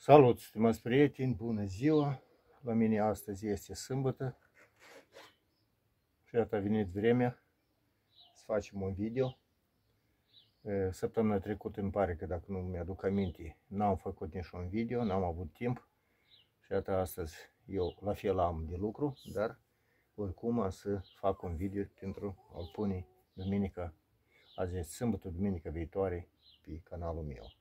Salut, stimați prieteni, bună ziua! La mine astăzi este sâmbătă și iată a venit vremea să facem un video. Săptămâna trecută îmi pare că, dacă nu mi-aduc aminte, n-am făcut niciun video, n-am avut timp. Și iată astăzi eu la fel am de lucru, dar oricum să fac un video pentru a-l pune duminica, azi este sâmbătă, duminica viitoare pe canalul meu.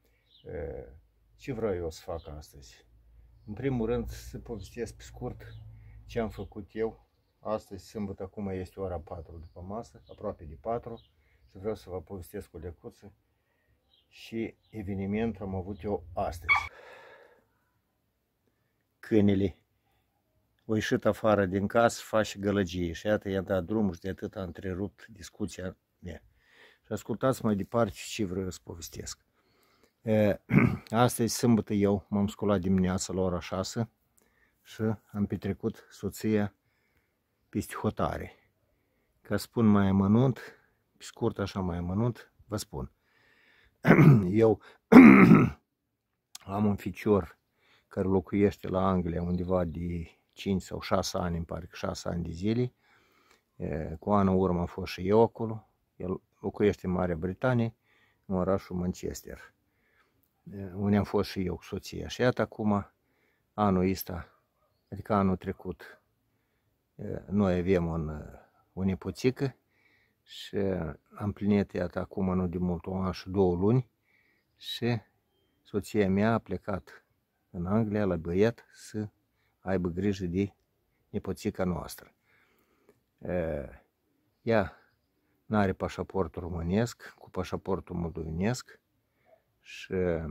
Ce vreau eu să fac astăzi? În primul rând să povestesc pe scurt ce am făcut eu. Astăzi, sâmbătă, acum este ora 4 după masă, aproape de 4, și vreau să vă povestesc o lecuță și evenimentul am avut eu astăzi. Câinele a ieșit afară din casă, face gălăgie și iată i-a dat drumul și de atât a întrerupt discuția mea. Și ascultați mai departe ce vreau să povestesc. Astăzi, sâmbătă, eu m-am sculat dimineața la ora 6 și am petrecut soția peste hotare. Ca spun mai amănunt, pe scurt așa mai amănunt, vă spun. Eu am un ficior care locuiește la Anglia undeva de 5 sau 6 ani, îmi pare că 6 ani de zile. Cu anul în urmă am fost și eu acolo. El locuiește în Marea Britanie, în orașul Manchester, unde am fost și eu cu soția. Și iată acum, anul ăsta, adică anul trecut, noi avem o nepoțică și am plinit, iată, acum nu de mult, 1 an și 2 luni și soția mea a plecat în Anglia la băiet să aibă grijă de nepoțica noastră. Ea n-are pașaportul românesc, cu pașaportul moldovenesc și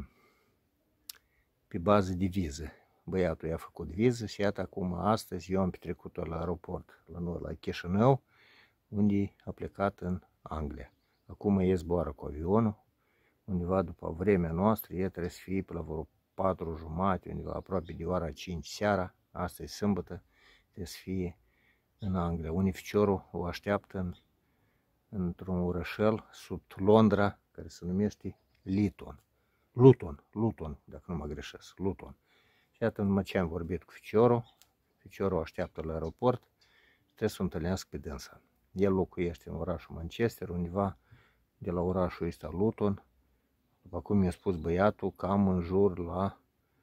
pe bază de viză. Băiatul i-a făcut viză și iată acum, astăzi, eu am petrecut-o la aeroport, la noi, la Chișinău, unde a plecat în Anglia. Acum e zboară cu avionul, undeva după vremea noastră, e trebuie să fie pe la vreo 4:30, undeva aproape de ora 5 seara, astăzi sâmbătă, trebuie să fie în Anglia. Unificiorul o așteaptă într-un orășel sub Londra, care se numește Luton, dacă nu mă greșesc, Luton. Și iată, numai ce am vorbit cu ficiorul așteaptă la aeroport, trebuie să o întâlnească pe dânsa. El locuiește în orașul Manchester, undeva de la orașul ăsta Luton, după cum mi-a spus băiatul, cam în jur la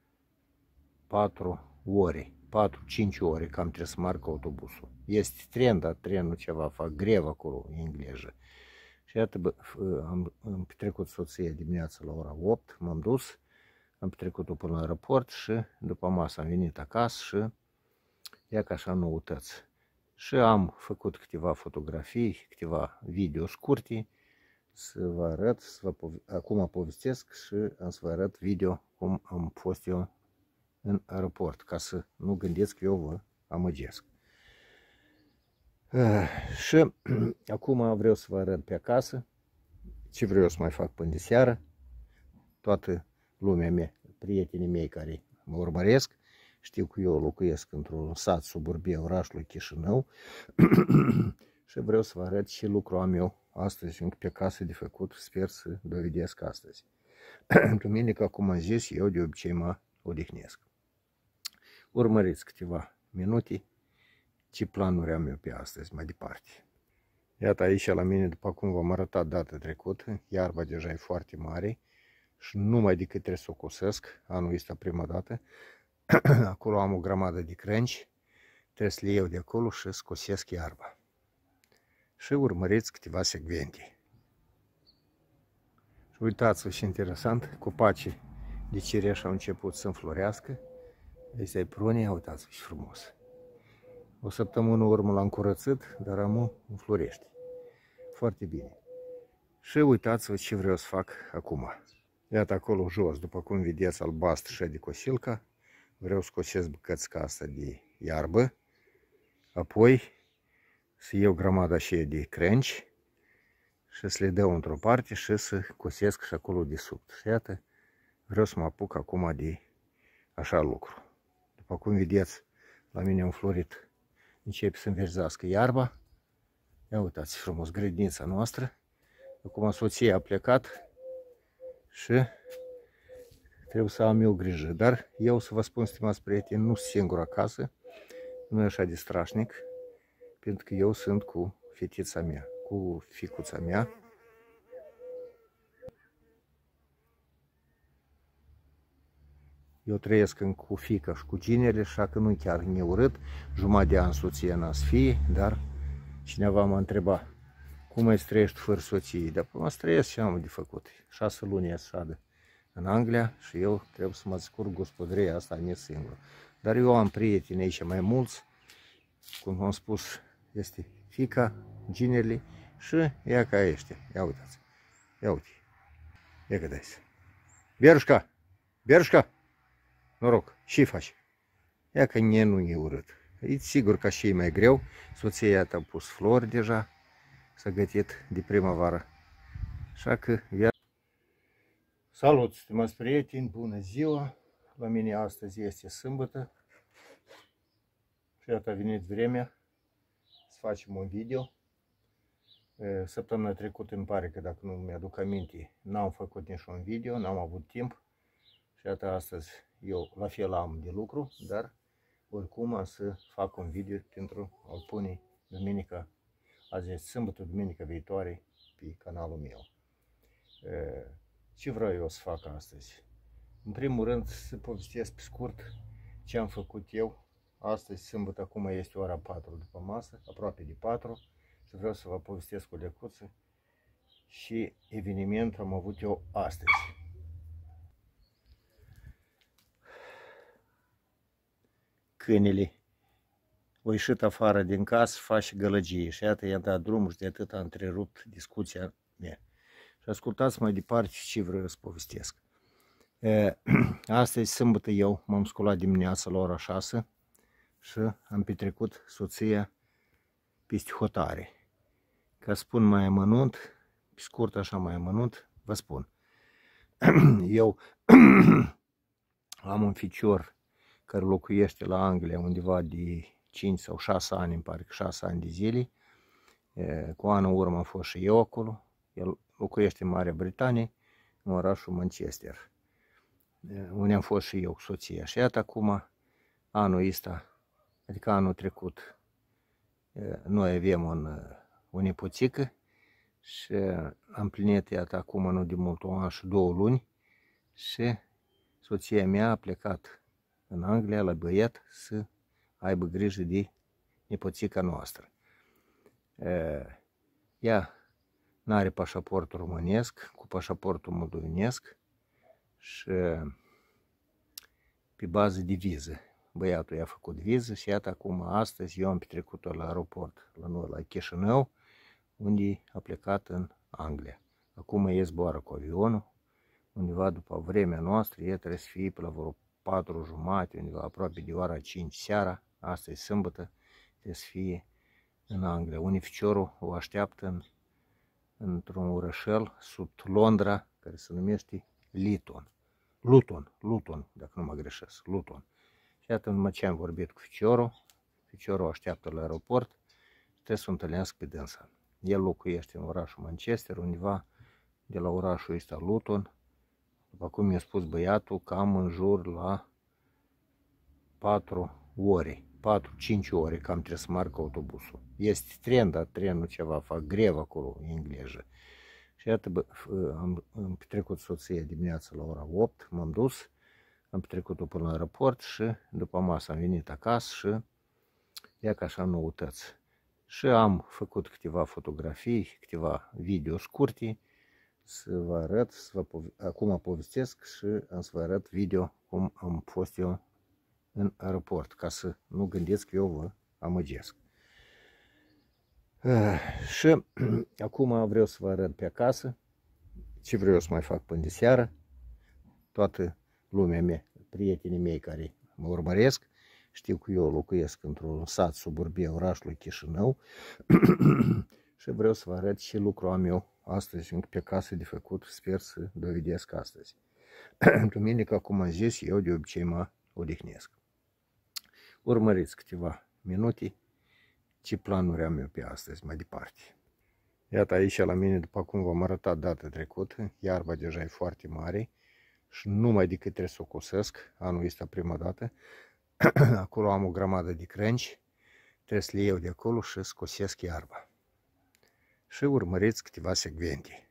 4-5 ore, cam trebuie să marcă autobusul. Este tren, dar trenul ceva, fac grevă acolo, în engleză. Și iată, am petrecut soția dimineața la ora 8, m-am dus, am petrecut-o până la aeroport și după masă am venit acasă și ia ca așa noutăți. Și am făcut câteva fotografii, câteva video scurte, să vă arăt, acum povestesc și am să vă arăt video cum am fost eu în aeroport, ca să nu gândiți că eu vă amăgesc. Și acum vreau să vă arăt pe acasă ce vreau să mai fac până de seară. Toată lumea mea, prietenii mei care mă urmăresc, știu că eu locuiesc într-un sat suburbia orașului Chișinău și vreau să vă arăt ce lucru am eu astăzi încă pe casă de făcut, sper să dovedesc astăzi. Duminică, cum am zis, eu de obicei mă odihnesc. Urmăriți câteva minute ce planuri am eu pe astăzi mai departe. Iată aici la mine, după cum v-am arătat data trecută, iarba deja e foarte mare și numai decât trebuie să o cosesc, anul ăsta prima dată. Acolo am o grămadă de crânci, trebuie să le iau de acolo și să cosesc iarba. Și urmăriți câteva secvente. Și uitați-vă ce interesant, copacii de cireș au început să înflorească. Ăsta e prunia, uitați-vă ce frumos. O săptămână urmă l-am curățit, dar amul înflorește. Foarte bine. Și uitați-vă ce vreau să fac acum. Iată acolo jos, după cum vedeți, albastru și de cosilca. Vreau să cosesc bucățica asta de iarbă. Apoi să iau grămada aceea de crânci și să le dau într-o parte și să cosesc și acolo de sub. Și iată, vreau să mă apuc acum de așa lucru. După cum vedeți, la mine a înflorit, începe să înverzească iarba. Ia uitați frumos, grădinița noastră. Acum soția a plecat și trebuie să am eu grijă. Dar eu să vă spun, stimați prieteni, nu sunt singur acasă, nu e așa de strașnic, pentru că eu sunt cu fetița mea, cu ficuța mea. Eu trăiesc cu fiica și cu ginele, așa că nu chiar neurât, jumătate de an soție n-a să fie, dar cineva m-a întrebat, cum îți trăiești fără soție? Dar mă trăiesc și am de făcut. 6 luni e șadă în Anglia și eu trebuie să mă descurc gospodăria asta ne singur. Dar eu am prieteni aici mai mulți, cum am spus, este fiica, ginele și ea ca este. Ia uitați, ia uite, ia că dai. Berușca, Berușca! Noroc, ce faci? Ia că nu e urât. E sigur că și e mai greu. Soția ta a pus flori deja. S-a gătit de primăvară. Așa că salut, stimați prieteni, bună ziua! La mine astăzi este sâmbătă. Și iată a venit vremea să facem un video. Săptămâna trecută îmi pare că, dacă nu mi-aduc aminte, n-am făcut niciun video, n-am avut timp. Și iată astăzi eu la fel am de lucru, dar oricum am să fac un video pentru a-l pune duminica, azi este sâmbătă, duminica viitoare pe canalul meu. Ce vreau eu să fac astăzi? În primul rând să povestesc pe scurt ce am făcut eu. Astăzi, sâmbătă, acum este ora 4 după masă, aproape de 4, și vreau să vă povestesc o lecuță și eveniment am avut eu astăzi. Câinele a ieșit afară din casă, face gălăgie și iată i-a dat drumul și de atât a întrerupt discuția mea. Și ascultați mai departe ce vreau să povestesc. Astăzi, sâmbătă, eu m-am sculat dimineața la ora 6 și am petrecut soția peste hotare. Ca spun mai amănunt, pe scurt așa mai amănunt, vă spun. Eu am un ficior care locuiește la Anglia undeva de 5 sau 6 ani, îmi pare că 6 ani de zile. Cu anul în urmă am fost și eu acolo. El locuiește în Marea Britanie, în orașul Manchester, unde am fost și eu cu soția. Și iată acum, anul ăsta, adică anul trecut, noi avem o nepoțică și am plinit, iată, acum nu de mult, 1 an și 2 luni și soția mea a plecat în Anglia la băiat să aibă grijă de nepoțica noastră. Ea n-are pașaportul românesc, cu pașaportul moldovenesc și pe bază de viză. Băiatul i-a făcut viză și iată acum astăzi eu am petrecut-o la aeroport, la noi, la Chișinău, unde a plecat în Anglia. Acum e zboară cu avionul, undeva după vremea noastră, ea trebuie să fie pe la vreo 4:30, undeva aproape de ora 5 seara, astăzi sâmbătă, trebuie să fie în Anglia. Unificiorul o așteaptă într-un orășel sub Londra, care se numește Luton, dacă nu mă greșesc, Luton. Și iată, numai ce am vorbit cu ficiorul așteaptă la aeroport și trebuie să o întâlnească pe dânsa. El locuiește în orașul Manchester, undeva de la orașul ăsta Luton, după cum mi-a spus băiatul, cam în jur la 4-5 ore, cam trebuie să marcă autobusul. Este tren, dar trenul ceva, fac grevă acolo, în engleză. Și iată, am petrecut soția dimineața la ora 8, m-am dus, am petrecut-o până la aeroport și după masă am venit acasă și ia ca așa noutăți. Și am făcut câteva fotografii, câteva video scurte, să vă arăt, acum povestesc și am să vă arăt video cum am fost eu în aeroport, ca să nu gândiți că eu vă amăgesc. Și acum vreau să vă arăt pe acasă ce vreau să mai fac până de seară. Toată lumea mea, prietenii mei care mă urmăresc, știu că eu locuiesc într-un sat suburbia orașului Chișinău și vreau să vă arăt ce lucru am eu astăzi pe casă de făcut, sper să dovedesc astăzi. Duminică, cum am zis, eu de obicei mă odihnesc. Urmăriți câteva minute ce planuri am eu pe astăzi mai departe. Iată aici la mine, după cum v-am arătat data trecută, iarba deja e foarte mare și numai decât trebuie să o cosesc, anul ăsta prima dată. Acolo am o grămadă de crengi, trebuie să le iau de acolo și să cosesc iarba. Și urmăriți câteva secvente.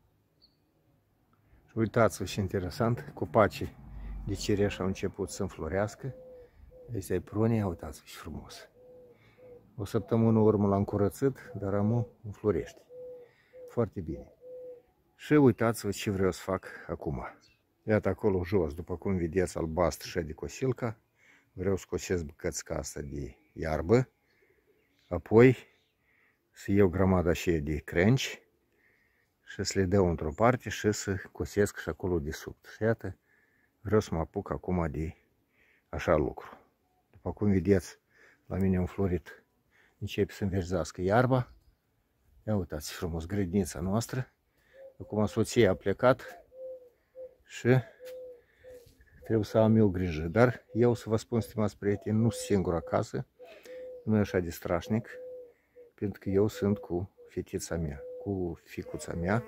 Și uitați-vă ce interesant, copacii de cireș au început să înflorească. Asta e prunia, uitați-vă ce frumos. O săptămână urmă l-am curățit, dar amul înflorește. Foarte bine. Și uitați-vă ce vreau să fac acum. Iată acolo jos, după cum vedeți, albastru și de cosilca. Vreau să cosesc bucățica asta de iarbă. Apoi să iau grămada aceea de crengi și să le dau într-o parte și să cosesc și acolo de sub. Și iată, vreau să mă apuc acum de așa lucru. După cum vedeți, la mine a înflorit, începe să înverzească iarba. Ia uitați frumos, grădinița noastră. Acum soția a plecat și trebuie să am eu grijă. Dar eu să vă spun, stimați prieteni, nu sunt singur acasă, nu e așa de strașnic, pentru că eu sunt cu fetița mea, cu ficuța mea.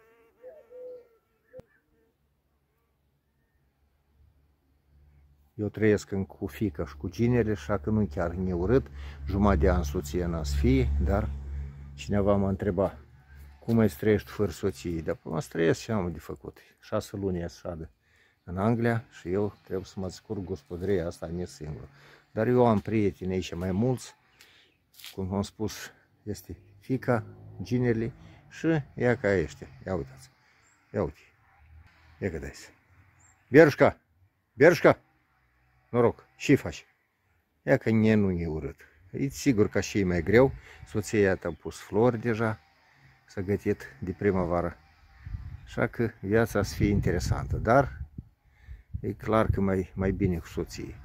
Eu trăiesc cu fiica și cu ginere, așa că nu chiar neurât, jumătate de an soția n-a să fie, dar cineva m-a întrebat, cum ai trăiești fără soție? Dar mă trăiesc și am de făcut. 6 luni e șadă în Anglia și eu trebuie să mă descurc gospodăria asta ne singur. Dar eu am prieteni aici mai mulți, cum am spus, este fiica, ginerile și ea ca ăștia. Ia uitați, ia uite, ia că dai. Berușca, Berușca, noroc, ce faci? Ia că nu e urât. E sigur că și e mai greu, soția a pus flori deja, s-a gătit de primăvară. Așa că viața să fie interesantă, dar e clar că mai bine cu soție.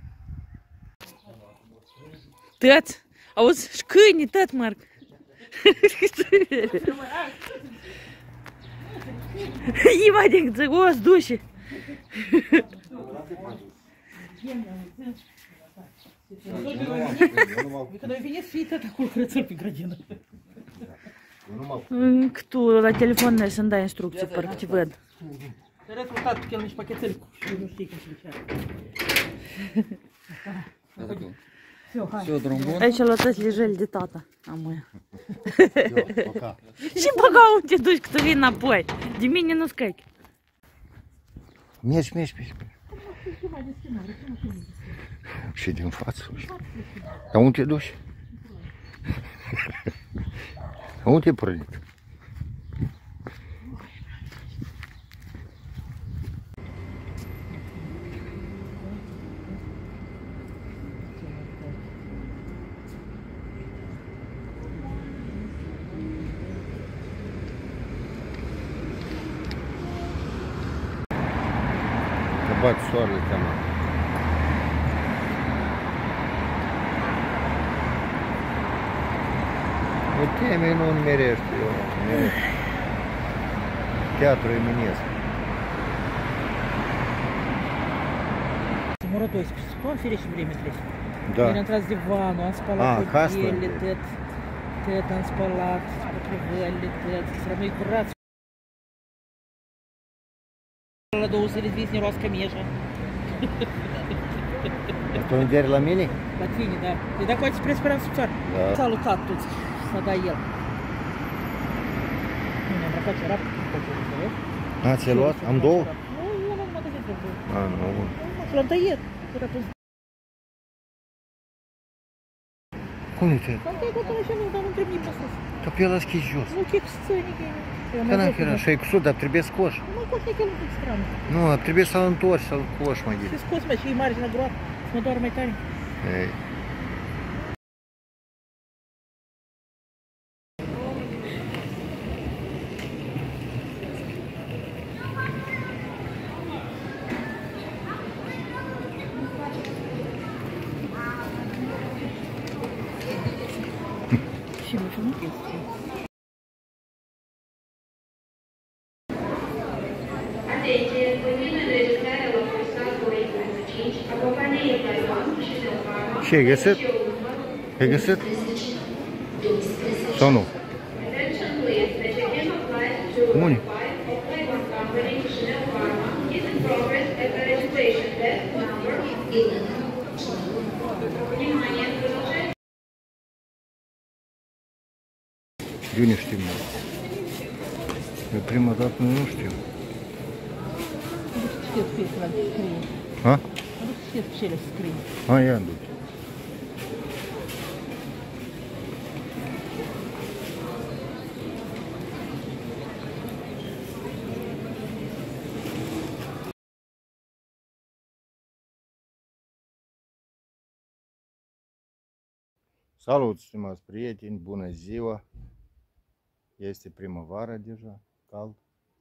Tăt, auzi, și câini, tăt, Marc. Imagine, că o să duce. Când ai venit, fii tot acolo curățări pe grădină. Că tu la telefon n-ai să-mi dai instrucții, parcă te văd. Te-ai rezultat că el nici pachetări și nu știi cum se ducea. Все, drum bun. Aici la tăți lejeli de tata, amuia. Și băga unde te duci, că tu vii înapoi. De mine nu scăi. Mergi. Și din față. Dar unde te duci? Unde te-ai pornit? Că bat soarele cam. O teme nu nimerește, eu teatru eminesc. Моратой, спал в ферище время трясет. Да. Он раз дивану, он спала касло. тет, он спала, покрывали, тет, срамый курат. La 200 de ne roască mieșa. Tu înderi la mine? La tine, da. E dacă ați presperat să țară. Da. Salutat toți, să da el. Nu ne-am răcat cerap. A, ți-ai luat? Am două? Nu, eu nu mă găsit vreo. A, nu. Și l-am tăiet. Cum e tăiat? L-am tăiat acolo și dar nu trebuie pe sus. Că pe ăla schis jos. Nu, ce sănică e. Că n-am fi așa, e cusut, dar trebuie scos. Nu mai coși nici el un pic stran. Nu, trebuie să-l întorci, să-l coși mai Și bine. scos mai și e marginea groasă, să mă doar mai tare. Ei. Și nu știu, nu este. Atenție, pământul înregistrare la cursat 2.5, a companiei Taiwan și Neofarma. Ce ai găsit? Ai găsit? Sau nu? Attention please, the check-in applies to Bun. Taiwan company și Neofarma is in Внимание, продолжаем. Eu nu știm. Eu prima dată nu știu. Nu știu ce la scrie. Ha? Nu știu ce le scrie. Ha, ia du. Salut, stimați prieteni, bună ziua! Este primăvară deja, cald.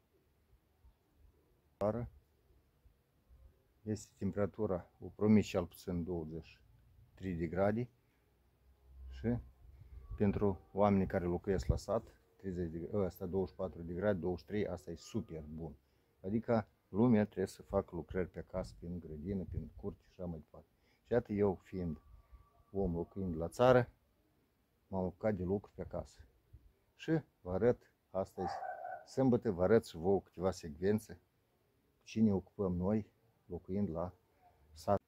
Vară. Este temperatura, o promis cel puțin 23 de grade. Și pentru oamenii care locuiesc la sat, 30 de, asta 24 de grade, 23, asta e super bun. Adică lumea trebuie să facă lucrări pe acasă, prin grădină, prin curte și așa mai departe. Și iată eu, fiind om locuind la țară, m-am apucat de lucru pe acasă. Și vă arăt astăzi, sâmbătă, vă arăt și vouă câteva secvențe cu cine ocupăm noi locuind la sat.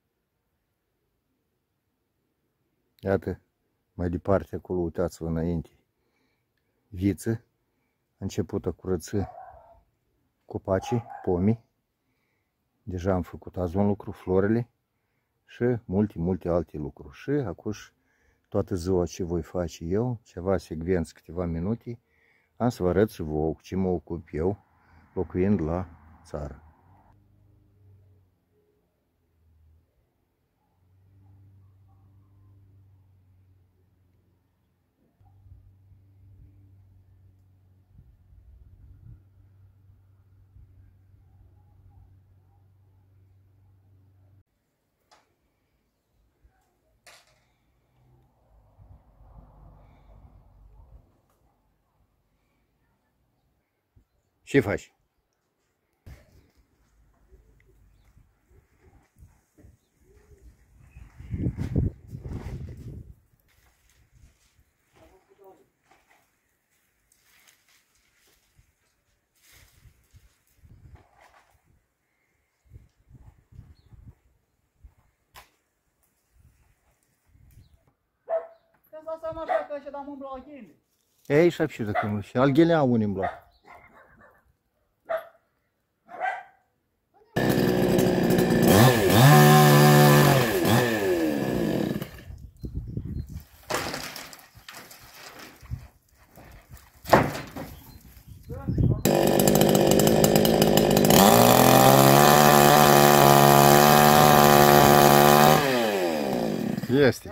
Iată, mai departe acolo, uitați-vă înainte, viță, a început a curăți copacii, pomii. Deja am făcut azi un lucru, florele și multe alte lucruri. Și acum toată ziua ce voi face eu, ceva secvențe, câteva minute, am să vă arăt și vouă cu ce mă ocup eu locuind la țară. Ce faci? Ei, și apșită că nu știu, alghelea unii îmi bloc. Este.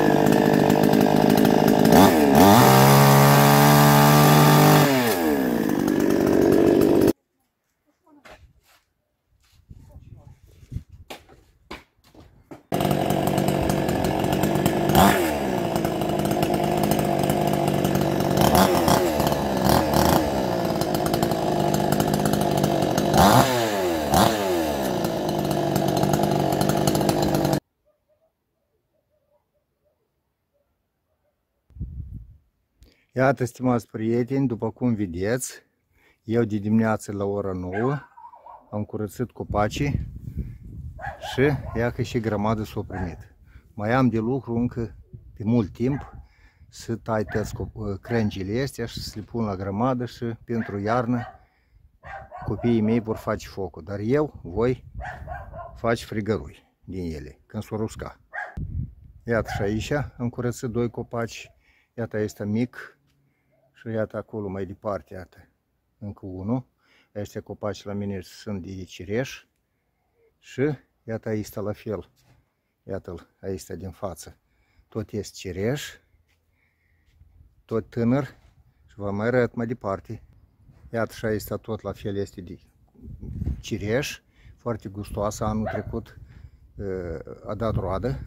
Iată, stimați prieteni, după cum vedeți, eu de dimineață la ora 9 am curățit copacii și ia că și grămadă s-a primit. Mai am de lucru încă de mult timp să tai toți crengile astea și să le pun la grămadă și pentru iarnă copiii mei vor face focul. Dar eu voi face frigărui din ele când s-o rusca. Iată și aici am curățit 2 copaci. Iată, este mic și iată acolo mai departe, iată, încă unul. Acestea copaci la mine sunt de cireș și iată aici la fel. Iată-l aici din față. Tot este cireș, tot tânăr și vă mai arăt mai departe. Iată și aici tot la fel este de cireș, foarte gustoasă. Anul trecut a dat roadă.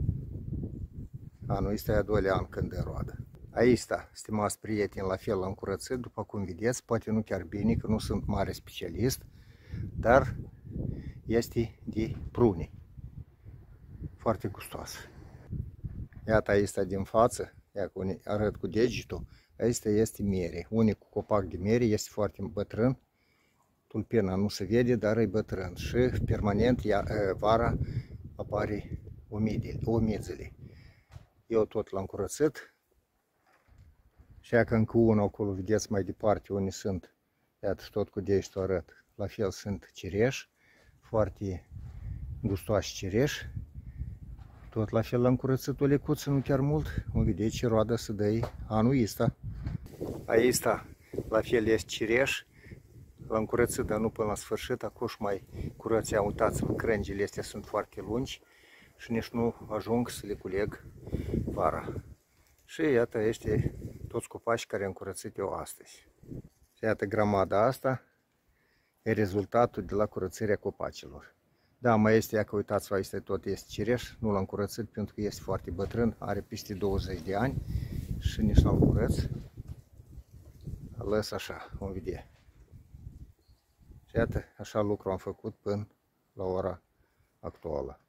Anul ăsta e a doilea an când dă roadă. Aici sta, stimați prieteni, la fel am curățit, după cum vedeți, poate nu chiar bine, că nu sunt mare specialist, dar este de prune. Foarte gustoasă. Iată aici sta din față, iată, arăt cu degetul, aici este mere. Unicul copac de mere este foarte bătrân, tulpina nu se vede, dar e bătrân și permanent vara apare omizele. Eu tot l-am curățit. Și că încă unul acolo, vedeți mai departe unde sunt, iată tot cu degetul arăt. La fel sunt cireși, foarte gustoși cireși. Tot la fel l-am curățit o lecuță, nu chiar mult. Vom vedea ce roadă să dă anul ăsta. Aici, la fel este cireș. L-am curățit, dar nu până la sfârșit. Acum și mai curăția, uitați-vă, crengile astea sunt foarte lungi și nici nu ajung să le culeg vara. Și iată, este toți copaci care am curățit eu astăzi. Și iată, grămada asta e rezultatul de la curățirea copacilor. Da, mai este, că uitați-vă, aici tot este cireș, nu l-am curățit pentru că este foarte bătrân, are peste 20 de ani și nici nu-l curăț. Lăs așa, vom vedea. Și iată, așa lucru am făcut până la ora actuală.